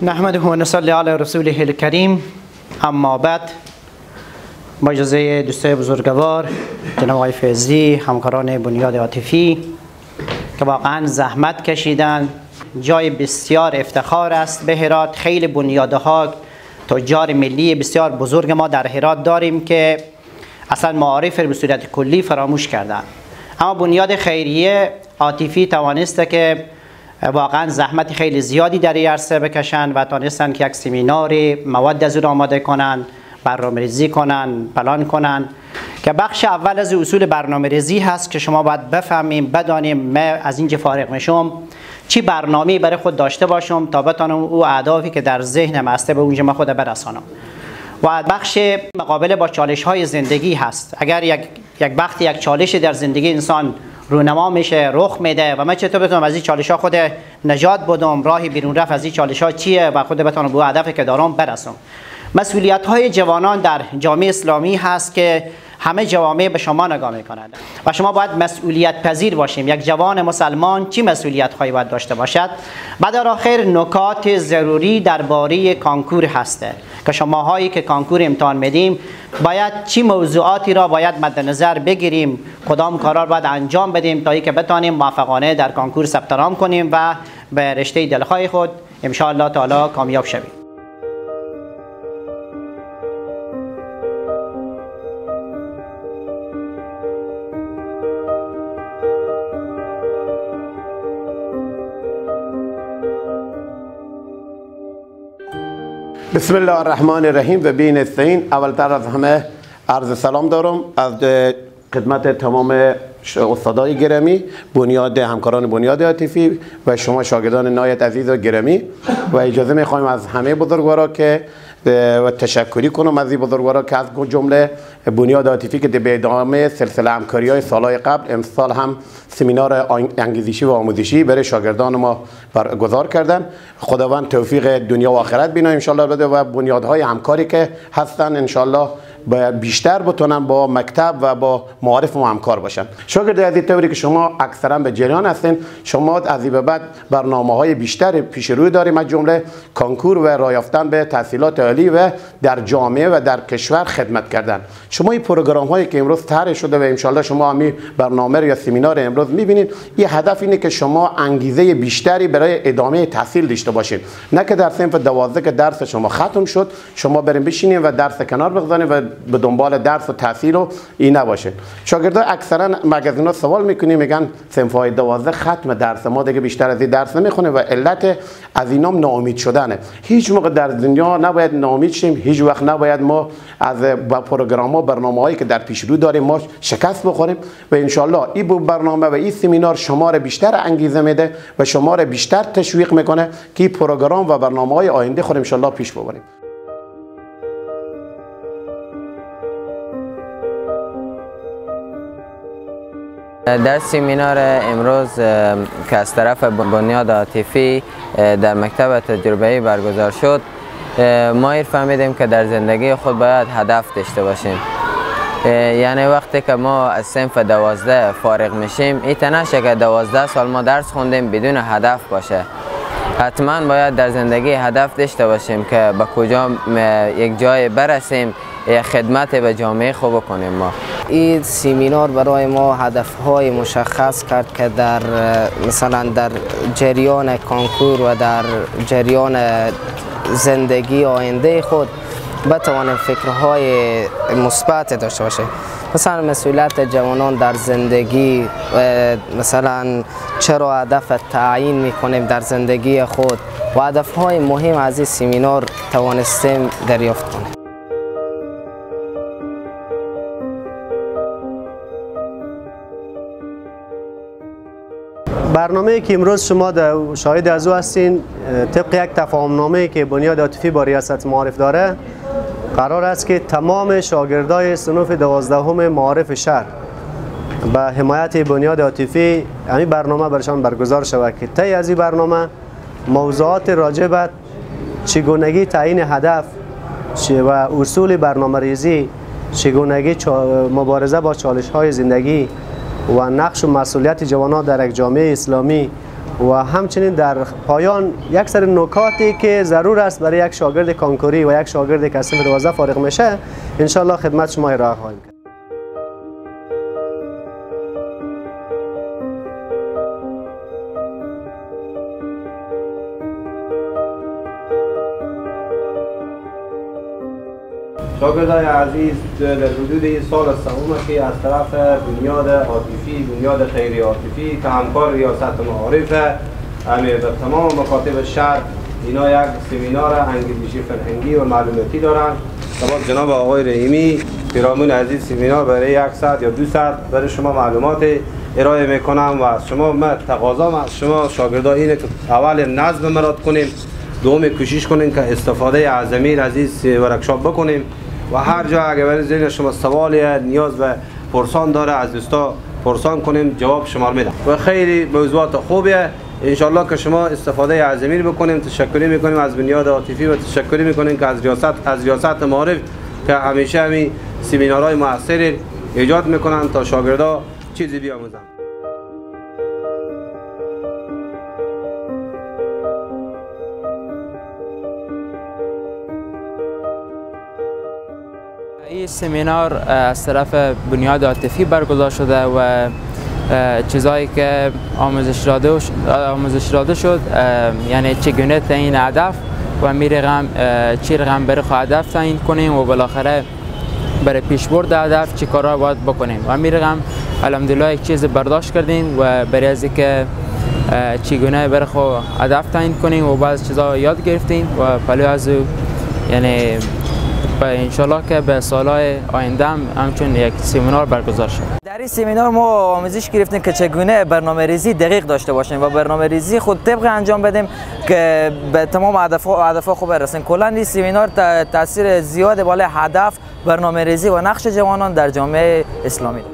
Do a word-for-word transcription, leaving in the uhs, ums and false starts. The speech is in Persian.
نحمده و نصلی علی رسوله الکریم. اما بعد، با اجازه دوستای بزرگوار جناب آقای فیضی، همکاران بنیاد عاطفی که واقعا زحمت کشیدن، جای بسیار افتخار است به هرات. خیلی بنیادها، تجار ملی بسیار بزرگ ما در هرات داریم که اصلا معارف به صورت کلی فراموش کردن، اما بنیاد خیریه عاطفی توانسته که واقعا زحمت خیلی زیادی در این عرصه بکشن و توانستن که یک سمیناری مواد از اون آماده کنن، برنامه‌ریزی کنن، پلان کنن که بخش اول از اصول برنامه‌ریزی هست که شما باید بفهمیم، بدانیم من از اینجا فارغ میشم چی برنامه‌ای برای خود داشته باشم تا بتونم او اهدافی که در ذهنم هسته به اونجا من خود برسانم. و بخش مقابله با چالش‌های زندگی هست. اگر یک یک وقتی یک چالش در زندگی انسان رونما میشه، رخ میده و من چطور بتونم از این چالش‌ها خود نجات بدم، راهی بیرون رفت از این چالش‌ها چیه و خود بتونم به هدفی که دارم برسم. مسئولیت‌های جوانان در جامعه اسلامی هست که همه جوامع به شما نگاه میکنند و شما باید مسئولیت پذیر باشیم. یک جوان مسلمان چی مسئولیت‌هایی باید داشته باشد؟ بعد در آخر نکات ضروری درباره کانکور هسته که شماهایی که کانکور امتحان میدیم باید چی موضوعاتی را باید مد نظر بگیریم، کدام کارا باید انجام بدیم تا اینکه بتوانیم موفقانه در کانکور ثبت نام کنیم و به رشته دلخواه خود ان شاء الله تعالی کامیاب شویم. بسم الله الرحمن الرحیم و بین نستعین. اولتر از همه عرض سلام دارم از خدمت تمام استادای گرامی، بنیاد همکاران بنیاد عاطفی و شما شاگردان نهایت عزیز و گرامی. و اجازه میخوایم از همه بزرگوارا که و تشکری کنم از این بزرگوارا که از جمله بنیاد عاطفی که به ادامه سلسله همکاری های سالهای قبل امسال هم سمینار انگیزشی و آموزشی برای شاگردان ما برگزار کردن. خداوند توفیق دنیا و آخرت بینا ان شاء الله بده و بنیادهای همکاری که هستن ان شاء الله بیشتر بتونن با مکتب و با معارف ما همکار باشن. شاگرد عزیز، طوری که شما اکثرا به جریان هستین، شما از این به بعد برنامه‌های بیشتر پیش روی داریم، از جمله کانکور و راه یافتن به تحصیلات عالی و در جامعه و در کشور خدمت کردن. شما این پروگرام هایی که امروز طرح شده و ان شاء الله شما همین برنامه یا سمینار امروز می‌بینید، این هدف اینه که شما انگیزه بیشتری برای ادامه تحصیل داشته باشید، نه که در صنف دوازده که درس شما ختم شد شما بریم بشینید و درس کنار بگذارید و به دنبال درس و تحصیل و این نباشه. شاگردان اکثرا مگزینا سوال میکنیم، میگن صنف های دوازده ختم درس، ما دیگه بیشتر از این درس نمیخونیم و علت از اینام ناامید شدنه. هیچ موقع در دنیا نباید ناامید شیم، هیچ وقت نباید ما از با پروگرام ها برنامه‌هایی که در پیش رو داریم ما شکست بخوریم و ان شاء الله این برنامه و این سمینار شما را بیشتر انگیزه میده و شما را بیشتر تشویق میکنه که این پروگرام و برنامه‌های آینده خود ان شاء الله پیش ببریم. در سمینار امروز که از طرف بنیاد عاطفی در مکتب تجربه‌ای برگزار شد، ما فهمیدیم که در زندگی خود باید هدف داشته باشیم. یعنی وقتی که ما از صنف دوازده فارغ میشیم، این نشه که دوازده سال ما درس خوندیم بدون هدف باشه. حتما باید در زندگی هدف داشته باشیم که به کجا یک جای برسیم، خدمت به جامعه خوب کنیم. ما این سمینار برای ما هدفهای مشخص کرد که در مثلا در جریان کانکور و در جریان زندگی آینده خود بتوانیم فکرهای مثبت داشته باشیم. مثلا مسئولیت جوانان در زندگی، مثلا چرا هدف تعیین میکنیم در زندگی خود و هدفهای مهم از این سمینار توانستیم دریافت کنیم. برنامه‌ای که امروز شما شاهد از او هستین، طبق یک تفاهم‌نامه‌ای که بنیاد عاطفی با ریاست معارف داره، قرار است که تمام شاگردای صنف دوازدهم معارف شهر به حمایت بنیاد عاطفی همین برنامه برشان برگزار شود که طی از این برنامه موضوعات راجع به چگونگی تعیین هدف و اصول برنامه‌ریزی، چگونگی مبارزه با چالش‌های زندگی و نقش و مسئولیت جوانان در یک جامعه اسلامی و همچنین در پایان یک سری نکاتی که ضرور است برای یک شاگرد کانکوری و یک شاگردی که از صنف دوازده فارغ میشه ان شاء الله خدمت شما ارائه خواهیم کرد. شاگردای عزیز در حدود این سال سوم که از طرف بنیاد عاطفی، بنیاد خیری عاطفی که همکار ریاست معارف امیر در تمام مکاتب شهر اینا یک سمینار انگیزشی فرهنگی و معلوماتی دارن. سبب جناب آقای رحیمی پیرامون عزیز سمینار برای یک ساعت یا دو ساعت برای شما معلومات ارائه میکنم و از شما من تقاضام از شما شاگردان اینه که اول نظم مراد کنیم، دوم کوشش کنیم که استفاده از امیر عزیز ورکشاپ بکنیم و هر جا اگر برای ذهن شما سوالی نیاز به پرسان داره از دوستا پرسان کنیم جواب شما میدم و خیلی موضوعات خوبیه. انشالله که شما استفاده از امیر بکنیم. تشکری میکنیم از بنیاد عاطفی و تشکری میکنیم که از ریاست از ریاست معارف که همیشه همین سمینارهای موثر ایجاد میکنن تا شاگردا چیزی بیاموزن. این سمینار از طرف بنیاد عاطفی برگزار شده و چیزایی که آموزش داده آموزش داده شد یعنی چگونه تعیین هدف و می رقم چی رقم برای هدف تعیین کنیم و بالاخره برای پیشبرد هدف چی کارا باید بکنیم و می رقم الحمدلله یک چیز برداشت کردیم و برای از اینکه چگونه برای هدف تعیین کنیم و بعض چیزا یاد گرفتیم و پلو از یعنی انشالله که به سالهای آینده هم همچون یک سمینار برگزار شد. در این سمینار ما آموزش گرفتیم که چگونه برنامه ریزی دقیق داشته باشیم و برنامه ریزی خود طبق انجام بدیم که به تمام هدف خوب برسیم. کلا این سمینار تاثیر زیاد بالای هدف، برنامه ریزی و نقش جوانان در جامعه اسلامی داشت.